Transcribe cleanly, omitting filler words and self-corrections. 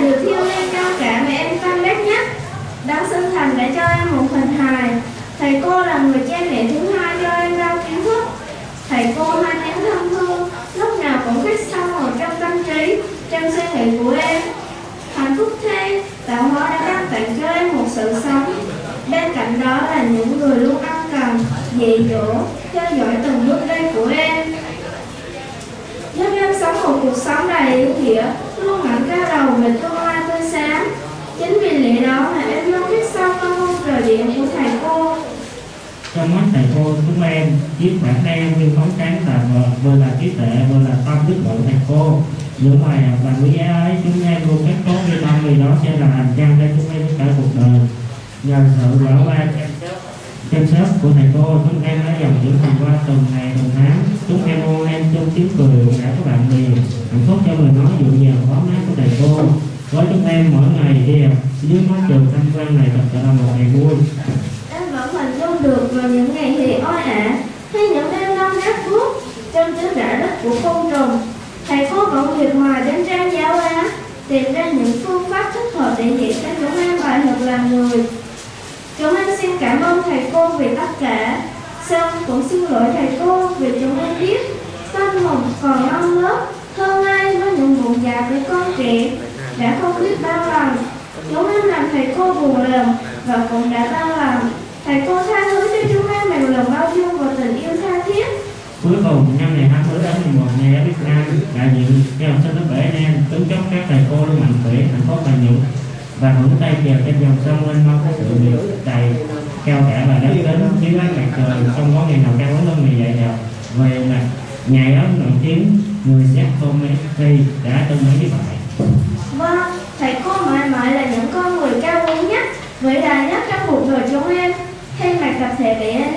đều thiêu lên cao cả mà em tâm đắc nhất. Đấng sinh thành đã cho em một hình hài. Thầy cô là người cha mẹ thứ hai cho em rau kiến thức. Thầy cô hai nén thân thương, lúc nào cũng khắc sâu vào trong tâm trí, trong suy nghĩ của em. Hạnh phúc thế, tạo hóa đã ban tặng cho em một sự sống. Bên cạnh đó là những người luôn ân cần, dạy dỗ, theo dõi từng bước đi của em, giúp em sống một cuộc sống đầy ý nghĩa, luôn ngẩng cao đầu về tương lai tươi sáng. Chính vì lẽ đó mà em luôn biết sau công ơn trời điện của thầy cô. Trong mắt thầy cô, chúng em viết bản em nhưng phóng tráng tà mờ, vừa là trí tuệ vừa là tâm đức độ thầy cô. Những bài học và quý giá ấy chúng em luôn khắc tốt với tâm, vì đó sẽ là hành trang để chúng em cả cuộc đời. Nhờ sự bảo ban chăm sóc của thầy cô, chúng em đã dần trưởng thành qua từng ngày từng tháng. Chúng em ôm em trong tiếng cười rộn rã của bạn bè, hạnh phúc cho lời nói dịu dàng ấm áp của thầy cô. Với chúng em mỗi ngày đi học dưới mái trường tham quan này thật là một ngày vui. Em vẫn hình dung được vào những ngày hè oi ả, hay những đêm đông gắt buốt trong tiếng rã rít của côn trùng, thầy cô vẫn miệt mài đến trang giáo hóa, tìm ra những phương pháp thích hợp để dạy cho chúng em bài học làm người. Chúng em xin cảm ơn thầy cô vì tất cả, xong cũng xin lỗi thầy cô vì chúng em biết tâm hồn còn non lớp hơn ai với những buồn dạ của con trẻ, đã không biết bao lần. Chúng em làm thầy cô buồn lòng và cũng đã bao lần. Thầy cô tha thứ cho chúng em bằng lòng bao dung và tình yêu tha thiết. Cuối cùng, năm ngày 20 đến 11 ngày ở Việt Nam, đại diện cho học sinh lớp 7 anh em kính chúc các thầy cô luôn mạnh khỏe, hạnh phúc và nhục và vững tay chèo trên dòng sông mênh mông của sự nghiệp đầy cao cả và đáng kính dưới ánh mặt trời, không có ngày nào cao hơn ngày dạy học. Về là ngày ấm nổi tiếng, người xét tôn Messi đã từng nói như vậy. Vâng, thầy cô mãi mãi là những con người cao quý nhất, vĩ đại nhất trong cuộc đời chúng em. Thay mặt tập thể để